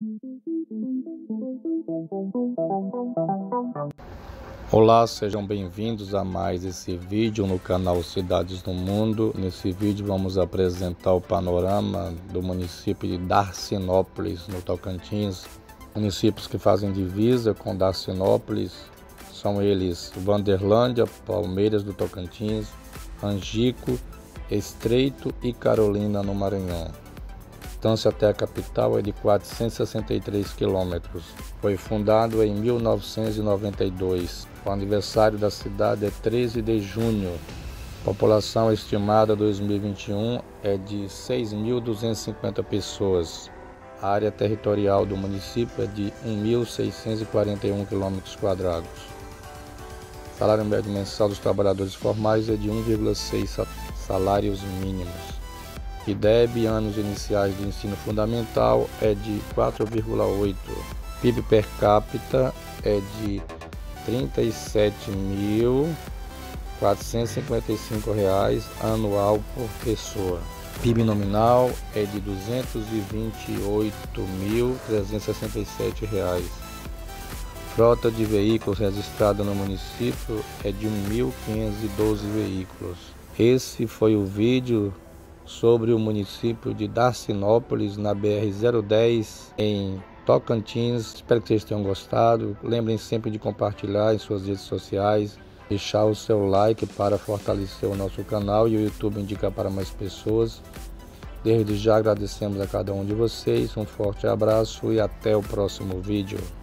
Olá, sejam bem-vindos a mais esse vídeo no canal Cidades do Mundo. Nesse vídeo vamos apresentar o panorama do município de Darcinópolis, no Tocantins. Municípios que fazem divisa com Darcinópolis são eles Wanderlândia, Palmeiras do Tocantins, Angico, Estreito e Carolina no Maranhão. A distância até a capital é de 463 quilômetros. Foi fundado em 1992. O aniversário da cidade é 13 de junho. A população estimada 2021 é de 6.250 pessoas. A área territorial do município é de 1.641 km². O salário médio mensal dos trabalhadores formais é de 1,6 salários mínimos. IDEB, anos iniciais do ensino fundamental, é de 4,8. PIB per capita é de R$ 37.455 anual por pessoa. PIB nominal é de R$ 228.367. Frota de veículos registrada no município é de 1.512 veículos. Esse foi o vídeo sobre o município de Darcinópolis, na BR-010, em Tocantins. Espero que vocês tenham gostado. Lembrem sempre de compartilhar em suas redes sociais, deixar o seu like para fortalecer o nosso canal e o YouTube indicar para mais pessoas. Desde já agradecemos a cada um de vocês. Um forte abraço e até o próximo vídeo.